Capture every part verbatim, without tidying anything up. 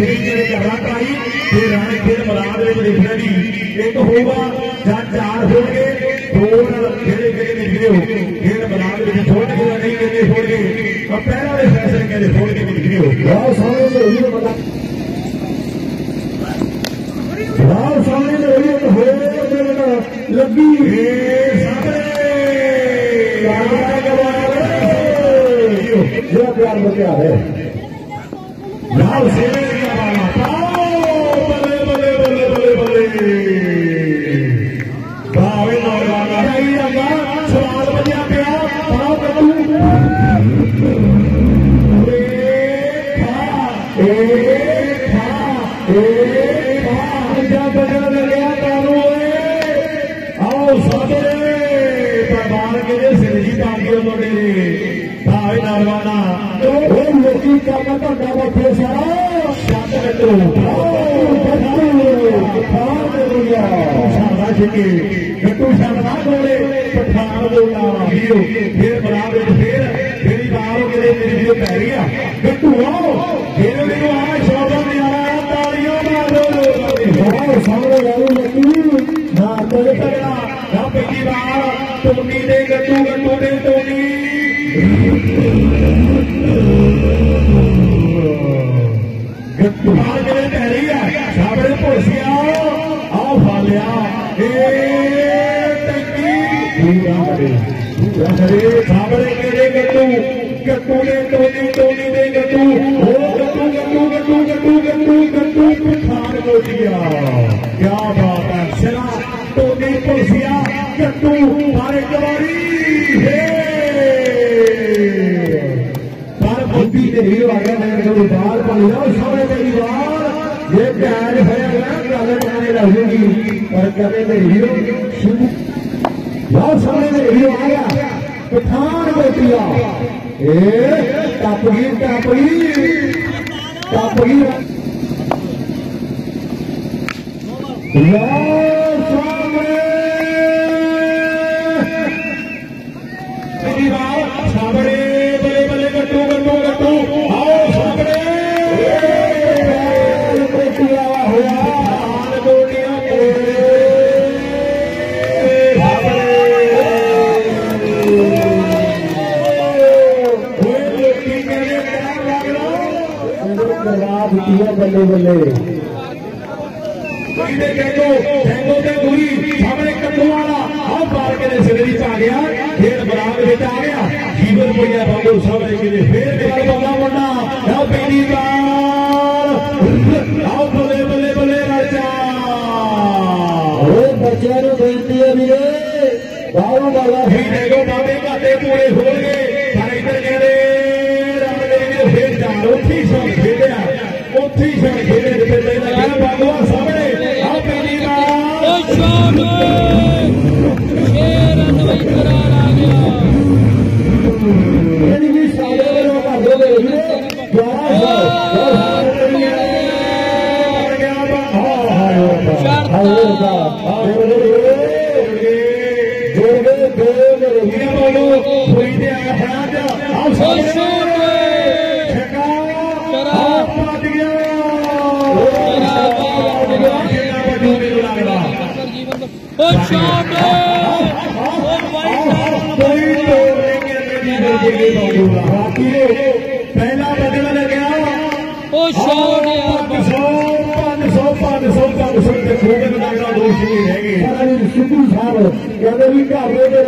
ਜਿਹੜੇ ਕਰਨਾ ਟਰਾਈ ਤੇ ਰਾਣੇ ਖੇਡ ਮੈਦਾਨ ਦੇ ਵਿੱਚ ਦੇਖਣਾ ਜੀ ਇੱਕ ਹੋਊਗਾ ਜਾਂ ਚਾਰ ਹੋਣਗੇ ਦੋ ਜਿਹੜੇ ਜਿਹੜੇ ਨਿਕਲੇ ਹੋ ਖੇਡ ਮੈਦਾਨ ਦੇ ਵਿੱਚ ਛੋੜਨਗੇ ਜਾਂ ਨਹੀਂ ਕਹਿੰਦੇ ਛੋੜਨਗੇ ਤਾਂ ਪਹਿਲਾਂ ਦੇ ਫੈਸਲੇ ਕਹਿੰਦੇ ਛੋੜ ਕੇ ਨਿਕਲੇ ਹੋ ਬਹੁਤ ਸਾਰੇ ਹੋਈ ਪਤਾ ਬਹੁਤ ਸਾਰੇ ਹੋਈ ਇੱਕ ਹੋਰ ਲੱਗੀ ਸਾਹਮਣੇ ਜਿਹੜਾ ਪਿਆਰ ਬਚਿਆ ਹੈ ਲਾਲ ਸੇਵੇ ਦੀ ਆਵਾਜ਼ ਬੱਲੇ ਬੱਲੇ ਬੱਲੇ ਬੱਲੇ ਬੱਲੇ ਬਾਵੇ ਨੌਜਵਾਨ ਆਈ ਅੱਗਾ ਸਵਾਲ ਵੱਜਿਆ ਪਿਆ ਪਾਓ ਕੱਟੂ ਏ ਖਾ ਏ ਖਾ ਏ ਖਾ ਜਦ ਬਜਣ ਲੱਗਿਆ ਤਾਨੂੰ ਓਏ ਆਓ ਸਾਹਮਣੇ ਪਰਵਾਨ ਕਿਹਦੇ ਸਿਰ ਜੀ ਤਾਂਗੇ ਤੁਹਾਡੇ ਭਾਵੇਂ ਨੌਜਵਾਨਾ ਉਹ ਲੋਕੀ ਕੰਮ ਧੰਦਾ ਬੈਠੇ ਸਾਰਾ ਛੱਡ ਕੱਟੋ ਪਠਾਨ ਦੇ ਦੁਨੀਆ ਸਾਡਾ ਛਿੱਕੇ ਗੱਟੂ ਛੱਡ ਨਾ ਕੋਲੇ ਪਠਾਨ ਦੇ ਉਲਾਵਾ ਵੀਰੋ ਫੇਰ ਬਣਾ ਵਿੱਚ ਫੇਰ ਜਿਹੜੀ ਬਾਹਰੋਂ ਕਿਤੇ ਮੇਰੀ ਵੀਡੀਓ ਪੈ ਰਹੀ ਆ ਗੱਟੂ ਆਓ ਫੇਰ ਮੈਨੂੰ ਆ ਸ਼ੋਭਾ ਨਹੀਂ ਆ ਤਾਲੀਆਂ ਮਾਰੋ ਬਹੁਤ ਸਾਹਮਣੇ ਵਾਲੀ ਲੱਗੀ ਨਾ ਤੇਰੇ ਤਗੜਾ ਨਾ ਪਹਿਲੀ ਵਾਰ ਟੋਨੀ ਦੇ ਗੱਟੂ ਗੱਟੂ ਦੇ ਟੋਨੀ ਗੱਟੂਮਾਰ ਜਿਹੜੇ ਪੈ ਰਹੀ ਆ ਸਾਹਮਣੇ ਭੋਸੀਆ ਆਓ ਫਾਲਿਆ ਇਹ ਟੱਕੀ ਪੂਰਾ ਕਰੇ ਪੂਰਾ ਕਰੇ ਸਾਹਮਣੇ ਕਿਹੜੇ ਗੱਟੂ ਗੱਟੂ ਦੇ ਟੋਨੀ ਟੋਨੀ ਦੇ ਗੱਟੂ ਉਹ ਗੱਟੂ ਗੱਟੂ ਗੱਟੂ ਗੱਟੂ ਗੱਟੂ ਗੱਟੂ ਪਠਾਨ ਕੋਟੀਆ ਕਿਆ ਬਾਤ ਹੈ ਸਿਰਾ ਟੋਨੀ ਭੋਸੀਆ ਗੱਟੂ ਮਾਰੇ ਕਵਾਰੀ बुद्धि से हीरो आ गया मैं कभी बाल पड़ी ना समय मेरी बाल ये प्यार है गल बनाने लगेगी पर कभी मेरे हीरो शुरू बहुत समय में हीरो आ गया पठान कोटिया ए टापगी टापगी टापगी सामने गट्टू गट्टू गट्टू आओ सामने होया गोटियां बल्ले बल्ले सामने कट्टू वाला आओ पार के सिरे आ गया खेल बराबर आ गया जीवन भैया बाबू सामने के लिए फिर बड़ा मुंडा आओ पहली बार आओ बल्ले बल्ले बल्ले राजा बच्चों को बेनती है वीरे बाबू वाला ही देखो बाबे घाटे पूरे हो गए पर इधर कहते रामदेव फिर चार उठी सब खेले उठी सब खेले बाबू सामने आओ पहली बार पहला बदला लगे सिद्धू साहब कहते भी घाबे के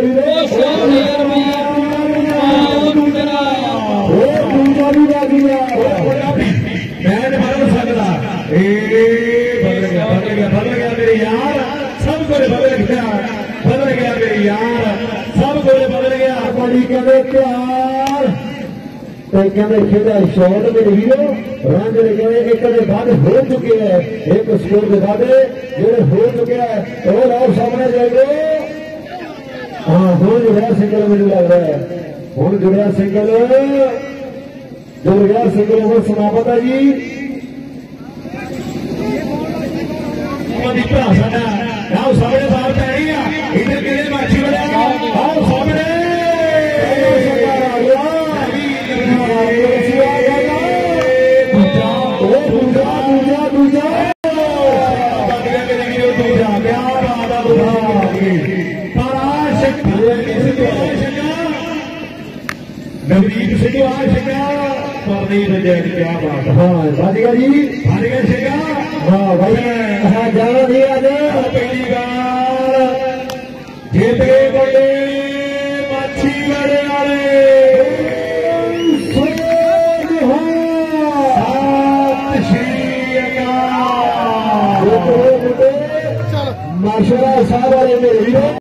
दूजा भी बाजी मैं बदल सकता बदल गया बदल गया बदल गया मेरे यार सब कुछ बदल गया बदल गया मेरे यार सब कुछ बदल गया बड़ी कहते प्यार कहते खेला शॉट मेरे हीरो रन जो कहते एक बाद हो चुके हैं एक स्कोर के बाद जो हो चुके हैं और आओ सामने जाएंगे हाँ हो जुड़ा सिंगल मुझे लग रहा है हो जुड़ा सिंगल जो गया सिंगल ओवर समाप्त है जी आओ सामने बाहर पै रही है इधर किले माछी बड़ा आओ सामने नवदीप सिंह आ सिंगा पर नहीं बजे क्या बात हाँ बाजीगर जी हार गए सिंगा हाँ भाई हाँ जाना नहीं आज पहली बार जीते बड़े माछी बड़े वाले माशाल्लाह साहब वाले मेरे